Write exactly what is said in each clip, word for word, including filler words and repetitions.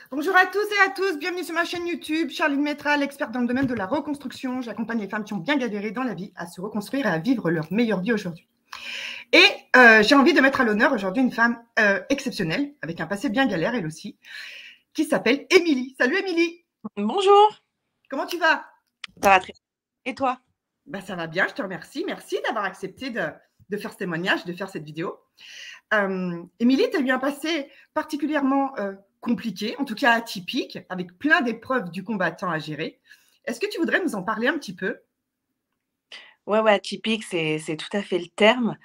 Bonjour à tous et à tous, bienvenue sur ma chaîne YouTube. Charline Métral, experte dans le domaine de la reconstruction. J'accompagne les femmes qui ont bien galéré dans la vie à se reconstruire et à vivre leur meilleure vie aujourd'hui. Et euh, j'ai envie de mettre à l'honneur aujourd'hui une femme euh, exceptionnelle, avec un passé bien galère elle aussi, qui s'appelle Émilie. Salut Émilie. Bonjour. Comment tu vas? Ça va très bien. Et toi? Bah, ça va bien, je te remercie. Merci d'avoir accepté de, de faire ce témoignage, de faire cette vidéo. Euh, Émilie, tu as eu un passé particulièrement euh, compliqué, en tout cas atypique, avec plein d'épreuves du combattant à gérer. Est-ce que tu voudrais nous en parler un petit peu? Ouais, ouais, atypique, c'est c'est tout à fait le terme.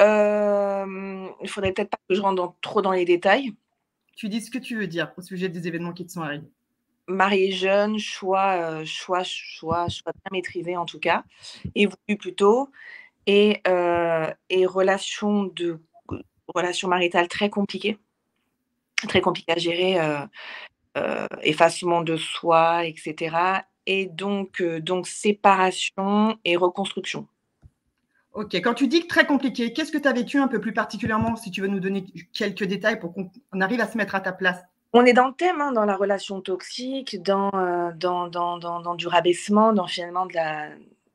Euh, il faudrait peut-être pas que je rentre dans, trop dans les détails. Tu dis ce que tu veux dire au sujet des événements qui te sont arrivés. Mariée jeune, choix, euh, choix, choix, choix bien maîtrisé en tout cas, évolue plutôt, et, euh, et relation de relation maritale très compliquée, très compliquée à gérer, euh, euh, effacement de soi, et cetera. Et donc, euh, donc séparation et reconstruction. Ok, quand tu dis que très compliqué, qu'est-ce que tu as vécu un peu plus particulièrement, si tu veux nous donner quelques détails pour qu'on arrive à se mettre à ta place? On est dans le thème, hein, dans la relation toxique, dans, euh, dans, dans, dans, dans du rabaissement, dans finalement de la.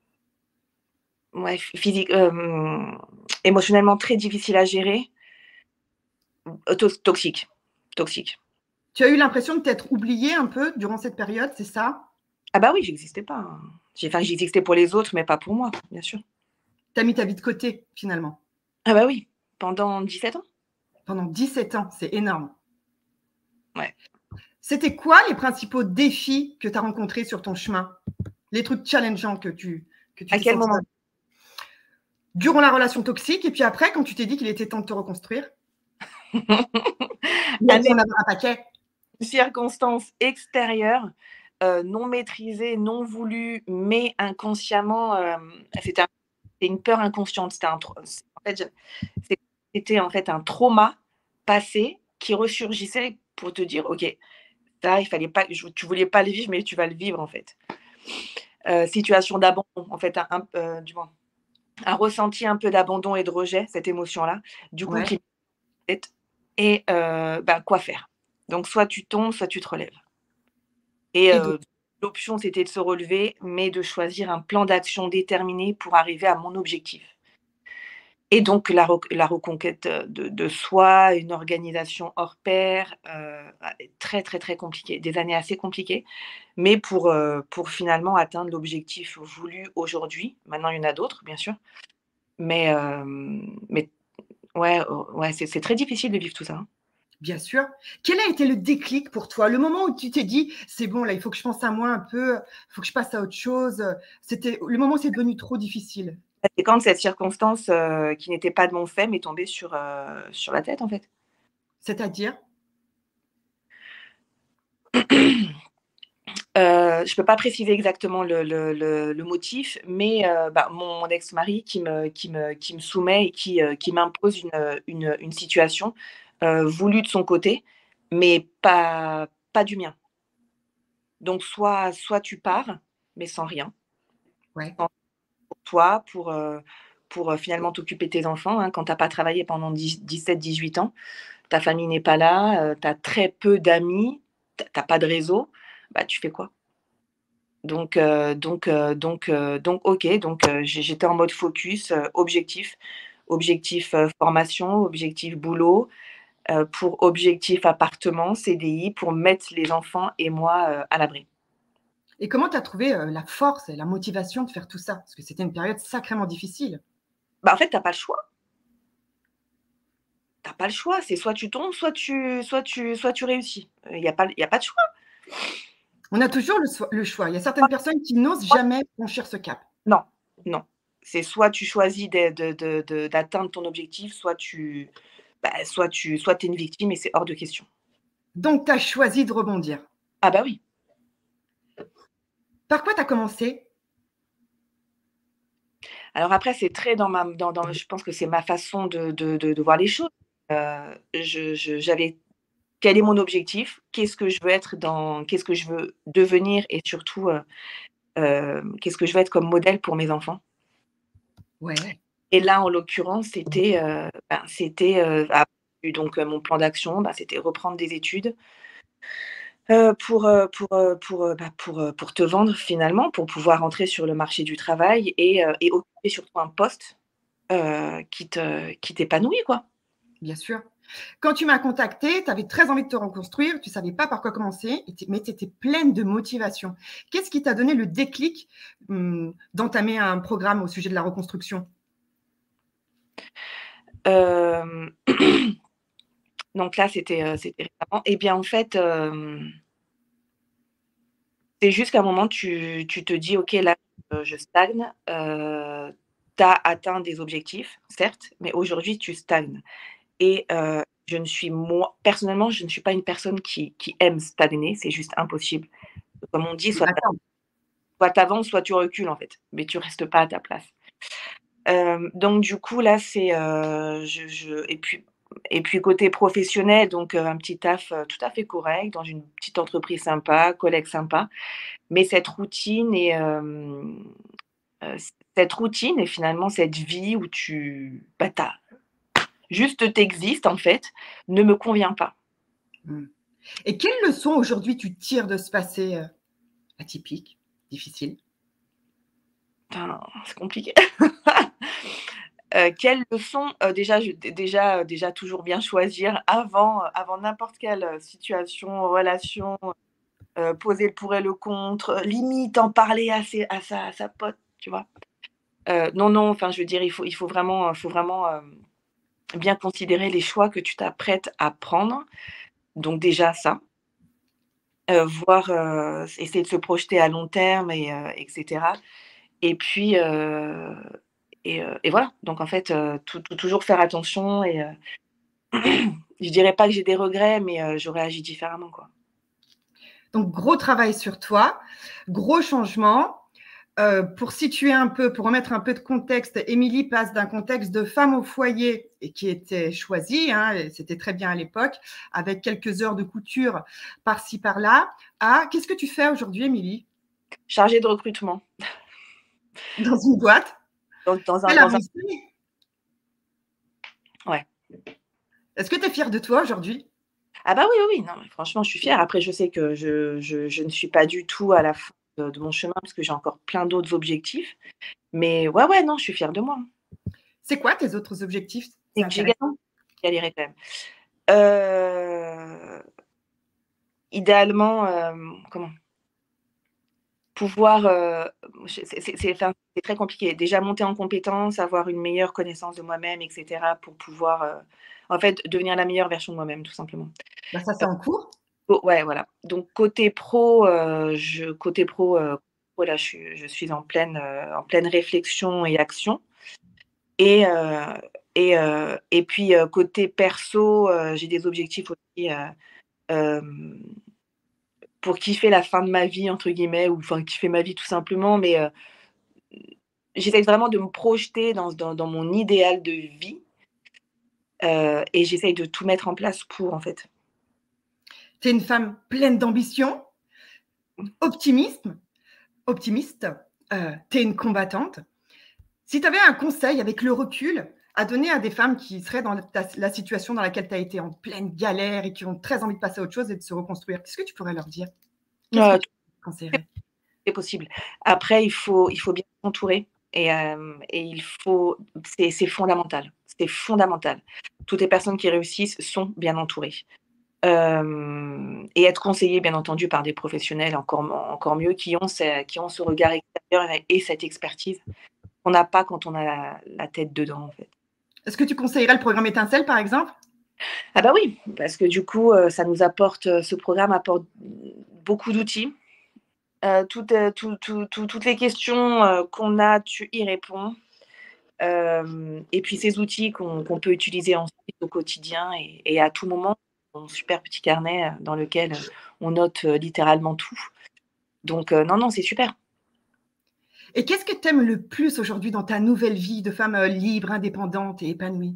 Ouais, physique, euh, émotionnellement très difficile à gérer, euh, to- toxique. Toxique. Tu as eu l'impression de t'être oubliée un peu durant cette période, c'est ça? Ah bah oui, j'existais pas, hein. J'ai, enfin, j'existais pour les autres, mais pas pour moi, bien sûr. Tu as mis ta vie de côté, finalement. Ah bah oui, pendant dix-sept ans. Pendant dix-sept ans, c'est énorme. Ouais. C'était quoi les principaux défis que tu as rencontrés sur ton chemin? Les trucs challengeants que tu, que tu À t'es quel senti moment? durant la relation toxique et puis après, quand tu t'es dit qu'il était temps de te reconstruire? Il y a À dû en des avoir un paquet. circonstances extérieures, euh, non maîtrisées, non voulues, mais inconsciemment, euh, c'était un- c'était une peur inconsciente. C'était un, tro- en fait, je- c'était en fait un trauma passé qui ressurgissait pour te dire, ok, ça, il fallait pas, je- tu voulais pas le vivre, mais tu vas le vivre en fait. Euh, situation d'abandon, en fait, un, un- euh, du moins, un ressenti un peu d'abandon et de rejet, cette émotion-là, du coup, Ouais. qui et euh, bah, quoi faire. Donc, soit tu tombes, soit tu te relèves. Et Et donc, euh, l'option, c'était de se relever, mais de choisir un plan d'action déterminé pour arriver à mon objectif. Et donc la, re- la reconquête de, de soi, une organisation hors pair, euh, très très très compliqué, des années assez compliquées, mais pour, euh, pour finalement atteindre l'objectif voulu aujourd'hui. Maintenant, il y en a d'autres, bien sûr, mais, euh, mais ouais, oh, ouais c'est c'est très difficile de vivre tout ça, hein. bien sûr. Quel a été le déclic pour toi? Le moment où tu t'es dit, c'est bon, là, il faut que je pense à moi un peu, il faut que je passe à autre chose. C'était le moment où c'est devenu trop difficile. C'est quand cette circonstance euh, qui n'était pas de mon fait m'est tombée sur, euh, sur la tête, en fait. C'est-à-dire? Euh, je peux pas préciser exactement le, le, le, le motif, mais euh, bah, mon, mon ex-mari qui me, qui, me, qui me soumet et qui, euh, qui m'impose une, une, une situation euh, voulue de son côté, mais pas, pas du mien. Donc, soit, soit tu pars, mais sans rien, Ouais. sans pour toi, pour, euh, pour euh, finalement t'occuper de tes enfants, hein, quand tu n'as pas travaillé pendant dix-sept dix-huit ans, ta famille n'est pas là, euh, tu as très peu d'amis, tu n'as pas de réseau, bah, tu fais quoi? Donc, heu, donc, heu, donc, heu, donc OK, donc, heu, j'ai j'étais en mode focus, heu, objectif. Objectif, heu, formation, objectif boulot, heu, pour objectif appartement, C D I, pour mettre les enfants et moi, heu, à l'abri. Et comment tu as trouvé euh, la force et la motivation de faire tout ça? Parce que c'était une période sacrément difficile. Bah, en fait, tu as pas le choix. Tu as pas le choix, c'est soit tu tombes, soit tu soit tu soit tu réussis. Il y a pas il y a pas de choix. On a toujours le, so- le choix. Il y a certaines personnes qui n'osent jamais franchir ce cap. Non, non. C'est soit tu choisis de de de de d'atteindre ton objectif, soit tu bah, soit tu soit tu es une victime et c'est hors de question. Donc, tu as choisi de rebondir. Ah bah oui. Par quoi tu as commencé? Alors après, c'est très dans ma dans dans je pense que c'est ma façon de de de de voir les choses. Heu, je je j'avais quel est mon objectif? Qu'est-ce que je veux être dans qu'est-ce que je veux devenir et surtout, heu, hem, qu'est-ce que je veux être comme modèle pour mes enfants? Ouais. Et là, en l'occurrence, c'était, heu, ben, c'était, heu, ah, donc heu, mon plan d'action, bah, c'était reprendre des études, Heu, pour, heu, pour, heu, pour, heu, bah, pour, heu, pour te vendre finalement, pour pouvoir entrer sur le marché du travail et heu et occuper surtout un poste, heu, qui te qui t'épanouit, quoi. Bien sûr. Quand tu m'as contactée, tu avais très envie de te reconstruire, tu savais pas par quoi commencer, et tu mais tu étais pleine de motivation. Qu'est-ce qui t'a donné le déclic, mmh, d'entamer un programme au sujet de la reconstruction? Hem, donc là, c'était, heu, c'était récemment et bien, en fait, hem c'est juste qu'à un moment, tu tu te dis: «OK, là, heu, je stagne». Heu, tu as atteint des objectifs, certes, mais aujourd'hui, tu stagnes et heu, je ne suis moi personnellement, je ne suis pas une personne qui qui aime stagner, c'est juste impossible. Comme on dit, soit tu Attends, soit tu avances, soit tu recules, en fait, mais tu restes pas à ta place. Hem, donc du coup, là, c'est, heu, je je et puis et puis côté professionnel, donc heu, un petit taf, heu, tout à fait correct dans une petite entreprise sympa, collègues sympas. Mais cette routine et hem, heu, cette routine et finalement cette vie où tu bah, tu juste tu existes en fait, ne me convient pas. mmh, et quelles leçons aujourd'hui tu tires de ce passé, heu, atypique, difficile? Enfin, c'est compliqué. Heu, quelle leçon? Heu, déjà je dé déjà, heu, déjà toujours bien choisir avant, heu, avant n'importe quelle, heu, situation, relation, heu, poser le pour et le contre, heu, limite en parler à ses à sa à sa pote, tu vois? Heu, non, non, enfin je veux dire, il faut il faut vraiment, heu, faut vraiment, hem, bien considérer les choix que tu t'apprêtes à prendre. Donc déjà ça, heu, voir, heu, essayer de se projeter à long terme et heu et cetera et puis, heu et heu et voilà. Donc en fait, heu, tou tou toujours faire attention et heu, je dirais pas que j'ai des regrets, mais heu, j'aurais agi différemment, quoi. Donc gros travail sur toi, gros changement. Heu, pour situer un peu, pour remettre un peu de contexte, Émilie passe d'un contexte de femme au foyer et qui était choisie, hein, et c'était très bien à l'époque, avec quelques heures de couture par-ci par-là, à qu'est-ce que tu fais aujourd'hui, Émilie? Chargée de recrutement Dans une boîte? dans dans un Belle dans un avancée. ouais. Est-ce que tu es fière de toi aujourd'hui? Ah bah, oui, oui, oui, non, mais franchement, je suis fière. Après, je sais que je je je ne suis pas du tout à la fin de de mon chemin parce que j'ai encore plein d'autres objectifs. Mais ouais, ouais, non, je suis fière de moi. C'est quoi tes autres objectifs? C'est Et que j'ai ga intéressant. galéré quand même. Heu, idéalement, hem, comment? Pouvoir, heu, je c'est c'est c'est enfin, c'est très compliqué. Déjà monter en compétences, avoir une meilleure connaissance de moi-même et cetera pour pouvoir, heu, en fait, devenir la meilleure version de moi-même, tout simplement. Bah, ça, c'est en cours. Oh ouais, voilà. Donc côté pro, heu, je côté pro, heu, voilà, je suis je suis en pleine, heu, en pleine réflexion et action et heu et heu et puis, heu, côté perso, heu, j'ai des objectifs aussi, heu, hem, pour kiffer la fin de ma vie entre guillemets ou enfin kiffer ma vie tout simplement, mais heu, j'essaie vraiment de me projeter dans dans dans mon idéal de vie, heu et j'essaye de tout mettre en place pour, en fait. Tu es une femme pleine d'ambition, optimisme optimiste, heu, tu es une combattante. Si tu avais un conseil avec le recul à donner à des femmes qui seraient dans la ta la situation dans laquelle tu as été en pleine galère et qui ont très envie de passer à autre chose et de se reconstruire, qu'est-ce que tu pourrais leur dire? Qu'est-ce que Heu, tu conseillerais? C'est possible. Après, il faut il faut bien s'entourer et hem et il faut c'est c'est fondamental, c'est fondamental. Toutes les personnes qui réussissent sont bien entourées. Hem et être conseillées, bien entendu, par des professionnels encore encore mieux, qui ont ce qui ont ce regard extérieur et et cette expertise qu'on n'a pas quand on a la la tête dedans, en fait. Est-ce que tu conseillerais le programme Étincelle, par exemple? Ah bah oui, parce que du coup, heu, ça nous apporte, heu, ce programme apporte beaucoup d'outils. Heu, toutes, heu, tout tout tout toutes les questions, heu, qu'on a, tu y réponds. Hem et puis ces outils qu'on qu'on peut utiliser ensuite au quotidien et et à tout moment, mon super petit carnet, heu, dans lequel, heu, on note, heu, littéralement tout. Donc heu, non, non, c'est super. Et qu'est-ce que tu aimes le plus aujourd'hui dans ta nouvelle vie de femme, heu, libre, indépendante et épanouie?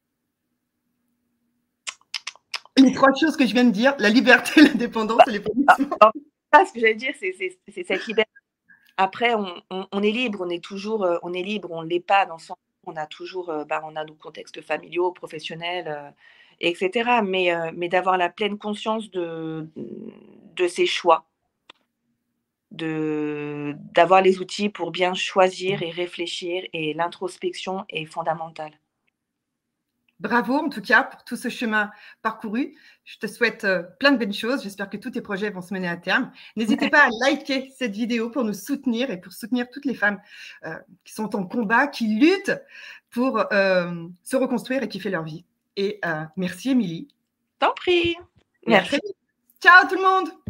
Les trois choses que je viens de dire, la liberté, l'indépendance et Ah, l'épanouissement. alors ça, ce que j'allais dire, c'est c'est c'est cette liberté. Après on on on est libre, on est toujours, heu, on est libre, on ne l'est pas dans le sens où on a toujours, heu, bah, on a nos contextes familiaux, professionnels, heu et cetera. Mais heu, mais d'avoir la pleine conscience de de ses choix, de, d'avoir les outils pour bien choisir et réfléchir, et l'introspection est fondamentale. Bravo en tout cas pour tout ce chemin parcouru. Je te souhaite euh, plein de belles choses. J'espère que tous tes projets vont se mener à terme. N'hésitez pas à liker cette vidéo pour nous soutenir et pour soutenir toutes les femmes euh, qui sont en combat, qui luttent pour euh, se reconstruire et kiffer leur vie. Et euh, merci Émilie. T'en prie. Et à très vite. Ciao tout le monde.